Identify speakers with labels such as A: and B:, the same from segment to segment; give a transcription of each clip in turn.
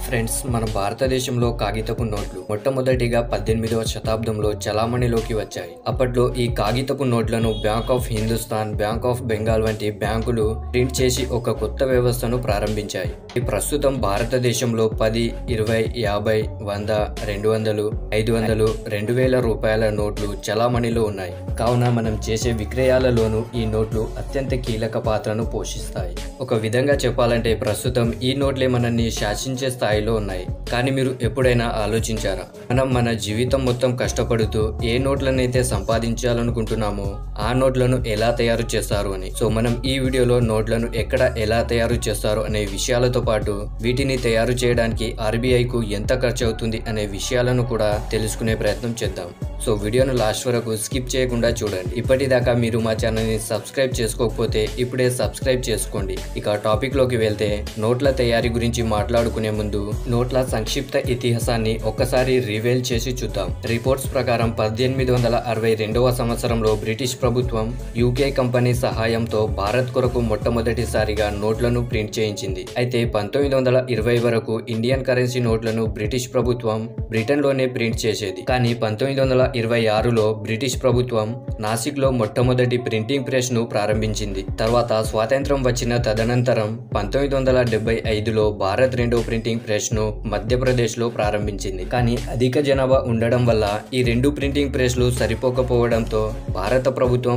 A: Friends, మన భారతదేశంలో కాగితపు నోట్లు మొట్టమొదటిగా 18వ శతాబ్దంలో చలామణిలోకి వచ్చాయి. అప్పట్లో ఈ కాగితపు నోట్లను bank of Hindustan, bank of Bengal వంటి బ్యాంకులు ప్రింట్ చేసి ఒక కొత్త వ్యవస్థను ప్రారంభించాయి. ఈ ప్రస్తుతం భారతదేశంలో 10, 20, 50, 100, 200, 500, 2000 రూపాయల నోట్లు చలామణిలో ఉన్నాయి. కావున మనం చేసే విక్రయాలలోనూ ఈ నోట్లు అత్యంత కీలక పాత్రను పోషిస్తాయి. ఒక విధంగా చెప్పాలంటే ప్రస్తుతం ఈ నోట్లే మనల్ని శాసించే స్థాయిలో ఉన్నాయి. కానీ మీరు ఎప్పుడైనా ఆలోచించారా, మనం మన జీవితం మొత్తం కష్టపడుతూ ఏ నోట్లనైతే సంపాదించాలనుకుంటున్నామో ఆ నోట్లను ఎలా తయారు చేస్తారు అని. సో మనం ఈ వీడియోలో నోట్లను ఎక్కడ ఎలా తయారు చేస్తారు అనే విషయాలతో పాటు వీటిని తయారు చేయడానికి ఆర్బీఐకు ఎంత ఖర్చు అవుతుంది అనే విషయాలను కూడా తెలుసుకునే ప్రయత్నం చేద్దాం. సో వీడియోను లాస్ట్ వరకు స్కిప్ చేయకుండా చూడండి. ఇప్పటిదాకా మీరు మా ఛానల్ని సబ్స్క్రైబ్ చేసుకోకపోతే ఇప్పుడే సబ్స్క్రైబ్ చేసుకోండి. ఇక టాపిక్ లోకి వెళ్తే, నోట్ల తయారీ గురించి మాట్లాడుకునే ముందు నోట్ల సంక్షిప్త ఇతిహాసాన్ని ఒక్కసారి రివీల్ చేసి చూద్దాం. రిపోర్ట్స్ ప్రకారం 1862వ సంవత్సరంలో బ్రిటిష్ ప్రభుత్వం యూకే కంపెనీ సహాయంతో భారత్ కొరకు మొట్టమొదటిసారిగా నోట్లను ప్రింట్ చేయించింది. అయితే 1920 వరకు ఇండియన్ కరెన్సీ నోట్లను బ్రిటిష్ ప్రభుత్వం బ్రిటన్ లోనే ప్రింట్ చేసేది. కానీ 1926లో బ్రిటిష్ ప్రభుత్వం నాసిక్ లో మొట్టమొదటి ప్రింటింగ్ ప్రెస్ ను ప్రారంభించింది. తర్వాత స్వాతంత్రం వచ్చిన తదనంతరం 1975లో భారత్ రెండో ప్రింటింగ్ ప్రెస్ ను మధ్యప్రదేశ్ లో ప్రారంభించింది. కానీ అధిక జనాభా ఉండడం వల్ల ఈ రెండు ప్రింటింగ్ ప్రెస్లు సరిపోకపోవడంతో భారత ప్రభుత్వం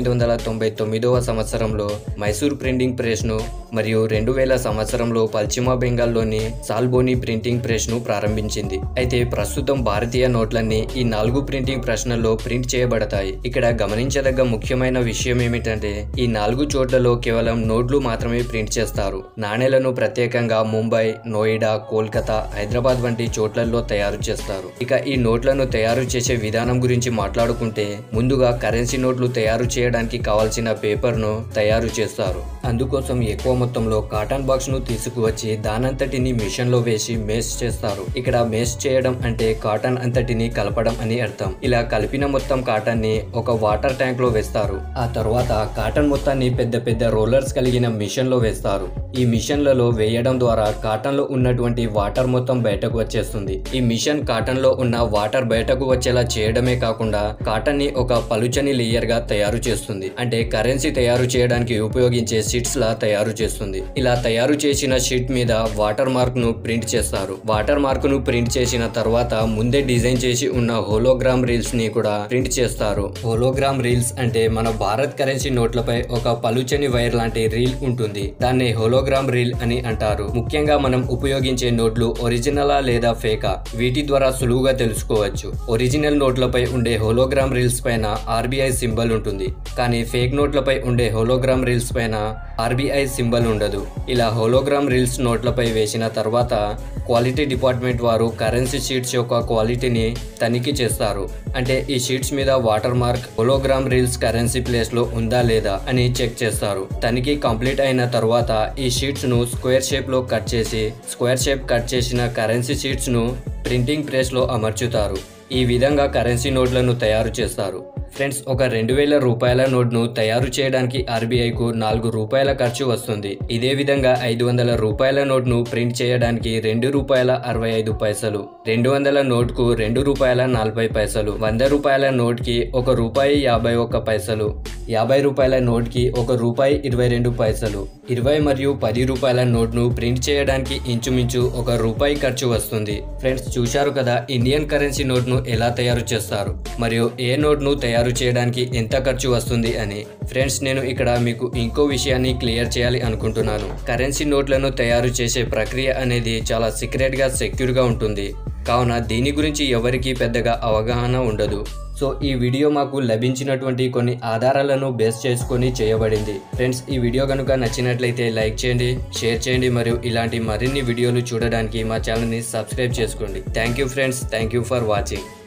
A: 1999వ సంవత్సరంలో మైసూర్ ప్రింటింగ్ ప్రెస్ ను మరియు 2000 సంవత్సరంలో పశ్చిమ బెంగాల్లోని సాల్బోని ప్రింటింగ్ ప్రెస్ ను ప్రారంభించింది. అయితే ప్రస్తుతం భారతీయ నోట్లన్నీ ఈ 4 ప్రింటింగ్ ప్రెస్లలో ప్రింట్ చేయబడతాయి. ఇక్కడ గమనించదగ్గ ముఖ్యమైన విషయం ఏమిటంటే, ఈ 4 చోట్లలో కేవలం నోట్లు మాత్రమే ప్రింట్ చేస్తారు. నాణేలను ప్రత్యేకంగా ముంబై, నోయిడా, కోల్కతా, హైదరాబాద్ వంటి చోట్లలో తయారు చేస్తారు. ఇక ఈ నోట్లను తయారు చేసే విధానం గురించి మాట్లాడుకుంటే, ముందుగా కరెన్సీ నోట్లు తయారు చేయడానికి కావాల్సిన పేపర్ ను తయారు చేస్తారు. అందుకోసం ఎక్కువ మొత్తంలో కాటన్ బాక్స్ ను తీసుకువచ్చి దానంతటిని మిషన్ లో వేసి మేస్ చేస్తారు. ఇక్కడ మేస్ చేయడం అంటే కాటన్ అంతటిని కలపడం అని అర్థం. ఇలా కలిపిన మొత్తం కాటన్ ని ఒక వాటర్ ట్యాంక్ లో వేస్తారు. ఆ తర్వాత కాటన్ మొత్తాన్ని పెద్ద పెద్ద రోలర్స్ కలిగిన మిషన్ లో వేస్తారు. ఈ మిషన్లలో వేయడం ద్వారా కాటన్ లో ఉన్నటువంటి వాటర్ మొత్తం బయటకు వచ్చేస్తుంది. ఈ మిషన్ కాటన్ లో ఉన్న వాటర్ బయటకు వచ్చేలా చేయడమే కాకుండా కాటన్ ని ఒక పలుచని లేయర్ గా తయారు చేస్తుంది. అంటే కరెన్సీ తయారు చేయడానికి ఉపయోగించే షీట్స్ లా తయారు చేస్తుంది. ఇలా తయారు చేసిన షీట్ మీద వాటర్ మార్క్ ను ప్రింట్ చేస్తారు. వాటర్ మార్క్ ను ప్రింట్ చేసిన తర్వాత ముందే డిజైన్ చేసి ఉన్న హోలోగ్రామ్ రీల్స్ ని కూడా ప్రింట్ చేస్తారు. హోలోగ్రామ్ రీల్స్ అంటే మన భారత్ కరెన్సీ నోట్లపై ఒక పలుచని వైర్ లాంటి రీల్ ఉంటుంది. దాన్ని హోలోగ్రామ్ రీల్ అని అంటారు. ముఖ్యంగా మనం ఉపయోగించే నోట్లు ఒరిజినలా లేదా ఫేకా, వీటి ద్వారా సులువుగా తెలుసుకోవచ్చు. ఒరిజినల్ నోట్లపై ఉండే హోలోగ్రామ్ రీల్స్ పైన ఆర్బీఐ సింబల్ ఉంటుంది. కానీ ఫేక్ నోట్లపై ఉండే హోలోగ్రామ్ రీల్స్ పైన ఆర్బీఐ సింబల్ ఉండదు. ఇలా హోలోగ్రామ్ రీల్స్ నోట్లపై వేసిన తర్వాత క్వాలిటీ డిపార్ట్మెంట్ వారు కరెన్సీ షీట్స్ యొక్క క్వాలిటీని తనిఖీ చేస్తారు. అంటే ఈ షీట్స్ మీద watermark hologram reels currency place లో ఉందా లేదా అని చెక్ చేస్తారు. తనిఖీ కంప్లీట్ అయిన తర్వాత ఈ షీట్స్ ను స్క్వేర్ షేప్ లో కట్ చేసి స్క్వేర్ షేప్ కట్ చేసిన కరెన్సీ షీట్స్ ను ప్రింటింగ్ ప్రెస్ లో అమర్చుతారు. ఈ విధంగా కరెన్సీ నోట్లను తయారు చేస్తారు. ఫ్రెండ్స్, ఒక 2000 రూపాయల నోట్ను తయారు చేయడానికి ఆర్బీఐకు 4 రూపాయల ఖర్చు వస్తుంది. ఇదే విధంగా 500 రూపాయల నోట్ను ప్రింట్ చేయడానికి ₹2.65, 200 నోట్కు ₹2.40, 100 రూపాయల నోట్కి ₹1.51, 50 రూపాయల నోట్కి ₹1.22, 20 మరియు 10 రూపాయల నోట్ను ప్రింట్ చేయడానికి ఇంచుమించు ₹1 ఖర్చు వస్తుంది. ఫ్రెండ్స్, చూశారు కదా ఇండియన్ కరెన్సీ నోట్ను ఎలా తయారు చేస్తారు మరియు ఏ నోట్ను తయారు చేయడానికి ఎంత ఖర్చు వస్తుంది అని. ఫ్రెండ్స్, నేను ఇక్కడ మీకు ఇంకో విషయాన్ని క్లియర్ చేయాలి అనుకుంటున్నాను. కరెన్సీ నోట్లను తయారు చేసే ప్రక్రియ అనేది చాలా సీక్రెట్ గా, సెక్యూర్ గా ఉంటుంది. కావున దీని గురించి ఎవరికీ పెద్దగా అవగాహన ఉండదు. సో ఈ వీడియో మాకు లభించినటువంటి కొన్ని ఆధారాలను బేస్ చేసుకొని చేయబడింది. ఫ్రెండ్స్, ఈ వీడియో కనుక నచ్చినట్లయితే లైక్ చేయండి, షేర్ చేయండి మరియు ఇలాంటి మరిన్ని వీడియోలు చూడడానికి మా ఛానల్ని సబ్స్క్రైబ్ చేసుకోండి. Thank you friends, thank you for watching.